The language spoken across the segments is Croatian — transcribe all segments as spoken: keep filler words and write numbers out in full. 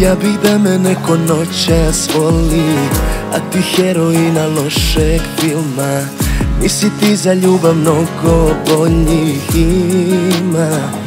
Ja bih da me neko noćas voli, a ti heroina lošeg filma. Nisi ti za ljubav, mnogo boljih ima.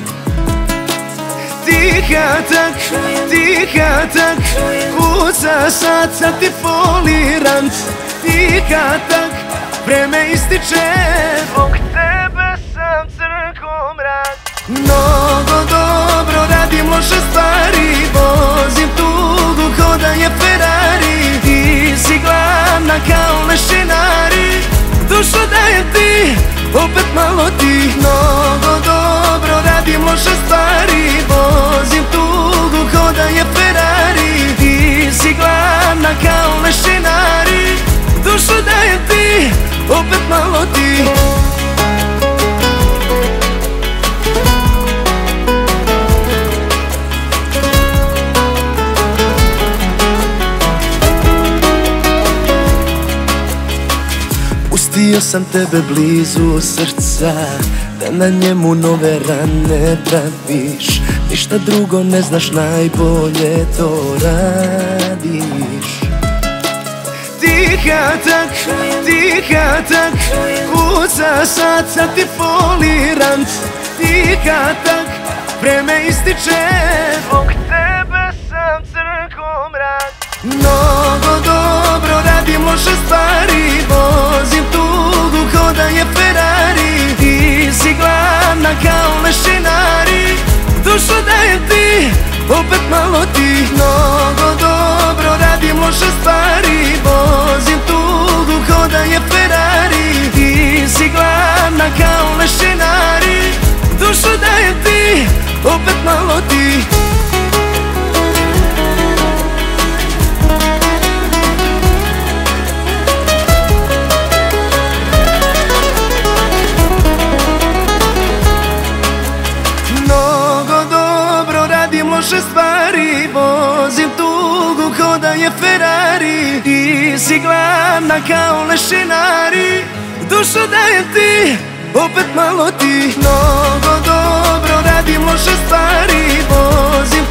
Tiha tak, tiha tak, kuca srca ti foliran. Tiha tak, vreme ističe, zbog tebe sam crko mrak. Mnogo dobro radim loše stvari, vozim tugu ko da je Ferrari. Ti si glavna kao lešinari, dušo dajem ti, opet malo ti. Mnogo dobro radim loše stvari, vozim tugu ko da je Ferrari. Ti si glavna kao lešinari, dušo dajem ti, opet malo ti. Pustio sam tebe blizu srca, da na njemu nove rane praviš. Ništa drugo ne znaš, najbolje to radiš. Tiha tak, tiha tak, kuca srca ti foliran. Tiha tak, vreme ističe, zbog tebe sam crko mrak. Mnogo dobro radim loše stvari, vozim tugu ko da je Ferrari. Ti si glavna kao lešinari, dušo dajem ti, opet malo ti. Mnogo dobro radim loše stvari, vozim tugu ko da je Ferrari. Ti si glavna kao lešinari, dušo dajem ti, opet malo ti. Loše stvari, vozim tugu ko da je Ferrari. Ti si glavna kao lešinari, dušo dajem ti, opet malo ti. Mnogo dobro radim loše stvari, vozim